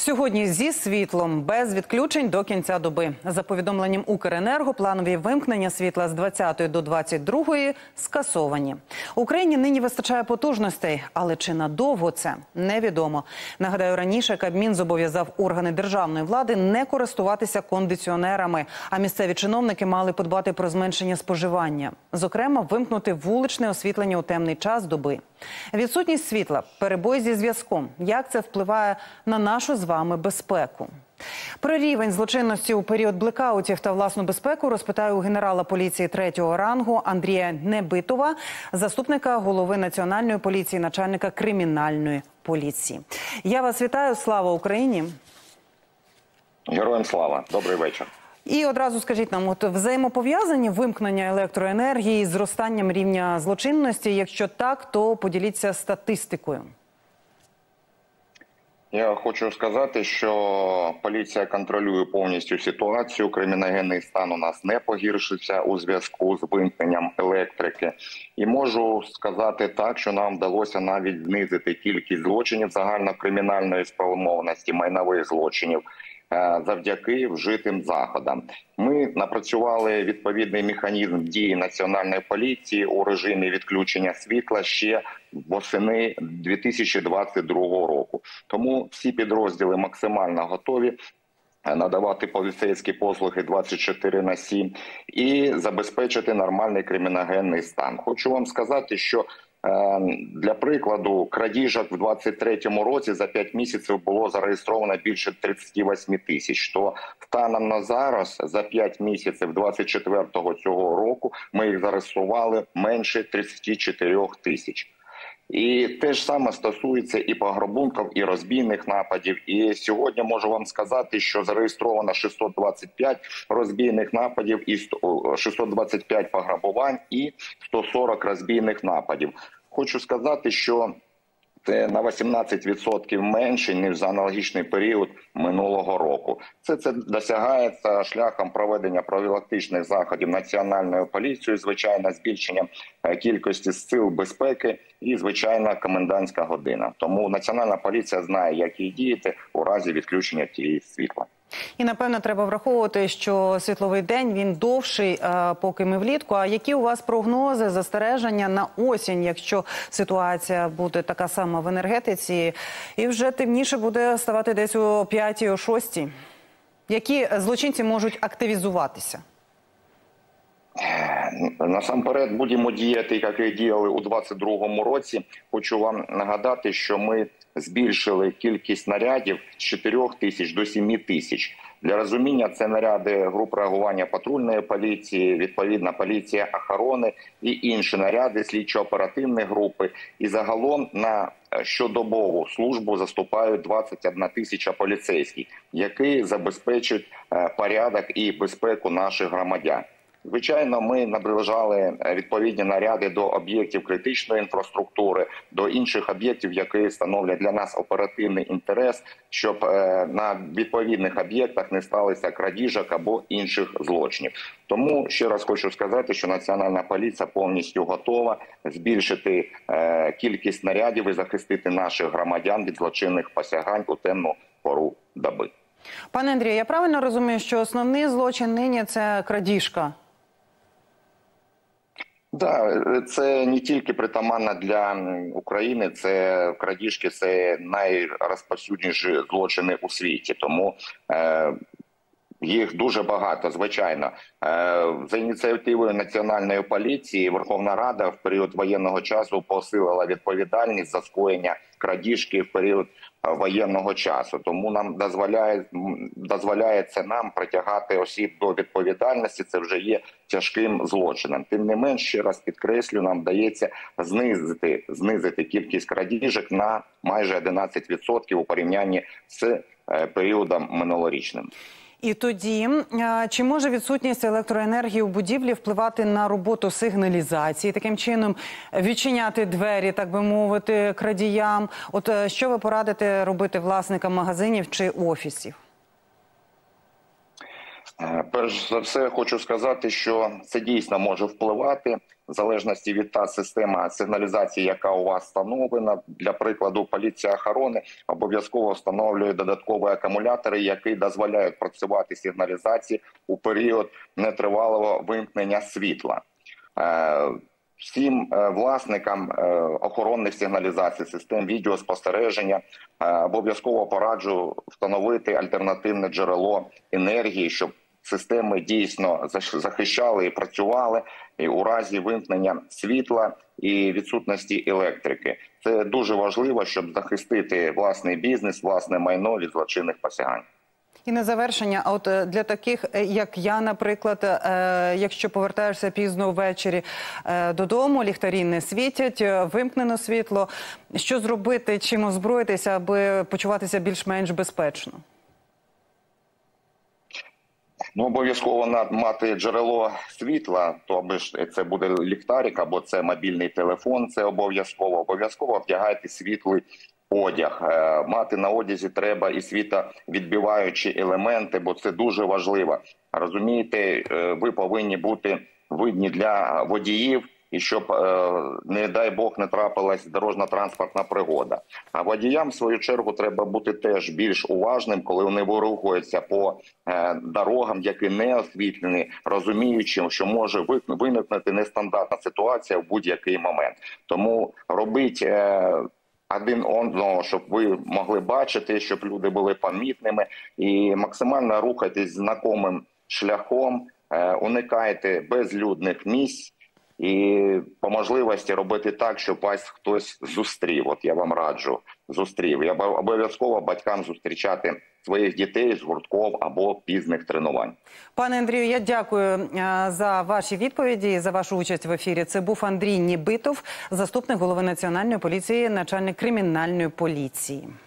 Сьогодні зі світлом, без відключень до кінця доби. За повідомленням Укренерго, планові вимкнення світла з 20 до 22 скасовані. Україні нині вистачає потужностей, але чи надовго це – невідомо. Нагадаю, раніше Кабмін зобов'язав органи державної влади не користуватися кондиціонерами, а місцеві чиновники мали подбати про зменшення споживання. Зокрема, вимкнути вуличне освітлення у темний час доби. Відсутність світла, перебої зі зв'язком. Як це впливає на нашу з вами безпеку? Про рівень злочинності у період блекаутів та власну безпеку розпитаю у генерала поліції 3-го рангу Андрія Небитова, заступника голови Національної поліції, начальника кримінальної поліції. Я вас вітаю. Слава Україні! Героям слава! Добрий вечір. І одразу скажіть нам, взаємопов'язані вимкнення електроенергії з зростанням рівня злочинності? Якщо так, то поділіться статистикою. Я хочу сказати, що поліція контролює повністю ситуацію. Криміногенний стан у нас не погіршився у зв'язку з вимкненням електрики. І можу сказати так, що нам вдалося навіть знизити кількість злочинів загальнокримінальної спрямованості, майнових злочинів, завдяки вжитим заходам. Ми напрацювали відповідний механізм дії Національної поліції у режимі відключення світла ще восени 2022 року. Тому всі підрозділи максимально готові надавати поліцейські послуги 24/7 і забезпечити нормальний криміногенний стан. Хочу вам сказати, що для прикладу, крадіжок в 2023 році за 5 місяців було зареєстровано більше 38 тисяч. То станом на зараз, за 5 місяців 24-го цього року, ми їх зареєстрували менше 34 тисяч. І те ж саме стосується і пограбунків, і розбійних нападів. І сьогодні можу вам сказати, що зареєстровано 625 розбійних нападів, і 625 пограбувань і 140 розбійних нападів. Хочу сказати, що це на 18% менше, ніж за аналогічний період минулого року. Це досягається шляхом проведення профілактичних заходів Національною поліцією, звичайно, збільшенням кількості сил безпеки і, звичайно, комендантська година. Тому Національна поліція знає, як їй діяти у разі відключення тієї світла. І, напевно, треба враховувати, що світловий день, він довший, поки ми влітку. А які у вас прогнози, застереження на осінь, якщо ситуація буде така сама в енергетиці, і вже темніше буде ставати десь о 5-й, о 6-й? Які злочинці можуть активізуватися? Насамперед будемо діяти, як і діяли у 2022 році. Хочу вам нагадати, що ми збільшили кількість нарядів з 4 тисяч до 7 тисяч. Для розуміння, це наряди груп реагування патрульної поліції, відповідно поліція охорони і інші наряди слідчо-оперативної групи. І загалом на щодобову службу заступають 21 тисяча поліцейських, які забезпечують порядок і безпеку наших громадян. Звичайно, ми наближали відповідні наряди до об'єктів критичної інфраструктури, до інших об'єктів, які становлять для нас оперативний інтерес, щоб на відповідних об'єктах не сталося крадіжок або інших злочинів. Тому ще раз хочу сказати, що Національна поліція повністю готова збільшити кількість нарядів і захистити наших громадян від злочинних посягань у темну пору доби. Пане Андрію, я правильно розумію, що основний злочин нині – це крадіжка? Так, це не тільки притаманно для України, це крадіжки, це найрозповсюдніші злочини у світі, тому їх дуже багато, звичайно. За ініціативою Національної поліції Верховна Рада в період воєнного часу посилила відповідальність за скоєння крадіжки в період воєнного часу. Тому нам дозволяється нам притягати осіб до відповідальності, це вже є тяжким злочином. Тим не менш, ще раз підкреслю, нам вдається знизити кількість крадіжок на майже 11% у порівнянні з періодом минулорічним. І тоді, чи може відсутність електроенергії у будівлі впливати на роботу сигналізації, таким чином відчиняти двері, так би мовити, крадіям? От що ви порадите робити власникам магазинів чи офісів? Перш за все, хочу сказати, що це дійсно може впливати в залежності від та система сигналізації, яка у вас встановлена. Для прикладу, поліція охорони обов'язково встановлює додаткові акумулятори, які дозволяють працювати сигналізації у період нетривалого вимкнення світла. Всім власникам охоронних сигналізацій, систем відеоспостереження обов'язково пораджу встановити альтернативне джерело енергії, щоб системи дійсно захищали і працювали і у разі вимкнення світла і відсутності електрики. Це дуже важливо, щоб захистити власний бізнес, власне майно від злочинних посягань. І на завершення, а от для таких, як я, наприклад, якщо повертаєшся пізно ввечері додому, ліхтарі не світять, вимкнено світло, що зробити, чим озброїтися, аби почуватися більш-менш безпечно? Ну, обов'язково мати джерело світла, то це буде ліхтарик або це мобільний телефон, це обов'язково вдягайте світлий одяг. Мати на одязі треба і світовідбиваючі елементи, бо це дуже важливо. Розумієте, ви повинні бути видні для водіїв, і щоб, не дай Бог, не трапилась дорожньо-транспортна пригода. А водіям, в свою чергу, треба бути теж більш уважним, коли вони рухаються по дорогам, які не освітлені, розуміючи, що може виникнути нестандартна ситуація в будь-який момент. Тому робіть один одного, щоб ви могли бачити, щоб люди були помітними, і максимально рухайтесь знакомим шляхом, уникайте безлюдних місць і по можливості робити так, щоб вас хтось зустрів. От я вам раджу, зустрів. І обов'язково батькам зустрічати своїх дітей з гуртків або пізних тренувань. Пане Андрію, я дякую за ваші відповіді і за вашу участь в ефірі. Це був Андрій Нібитов, заступник голови Національної поліції, начальник кримінальної поліції.